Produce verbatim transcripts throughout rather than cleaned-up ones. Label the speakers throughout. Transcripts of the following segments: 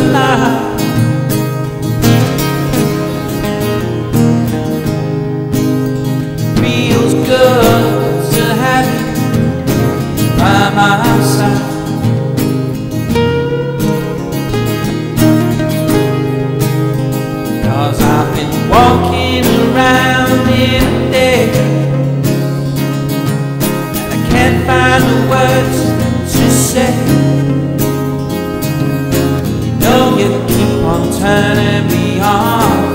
Speaker 1: alive. Feels good to have you by my side. Cause I've been walking around in a day, and I can't find the words to say. You know you keep on turning me on.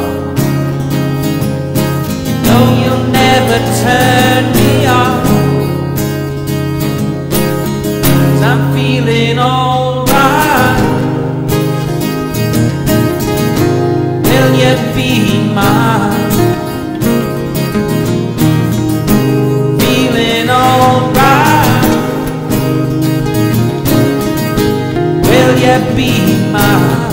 Speaker 1: You know you'll never turn me on. Cause I'm feeling alright. Will you be mine? Feeling alright. Will you be mine?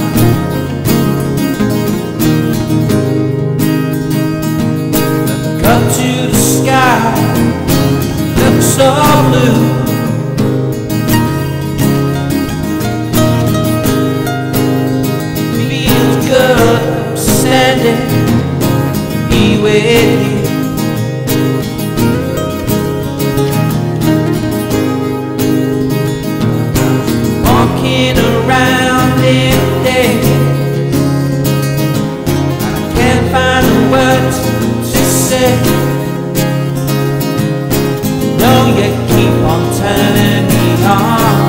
Speaker 1: Look up to the sky, look so blue. Feels good standing here with you. Walking around in the day, I can't find the words to say. No, you keep on turning me on.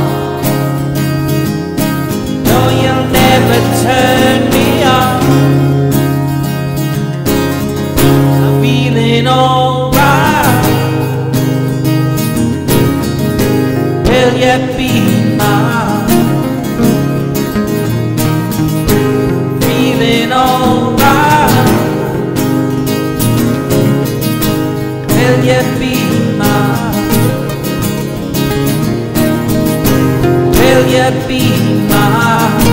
Speaker 1: No, you'll never turn me on. I'm feeling alright. Will you be mine? Feeling alright. Will you be mine? Will you be mine?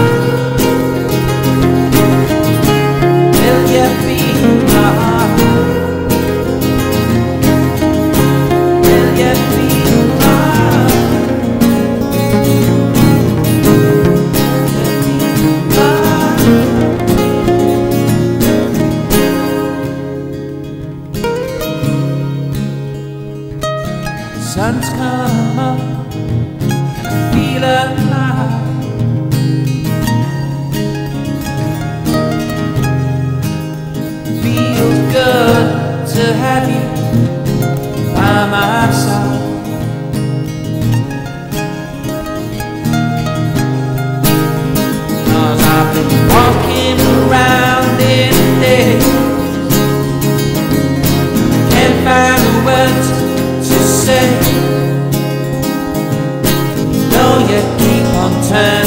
Speaker 1: Will you be mine? Will you be mine? Sun's come up and I feel alive. Feels good to have you by my side. Cause I've been walking around in the day, can't find the words to say. No, you keep on turning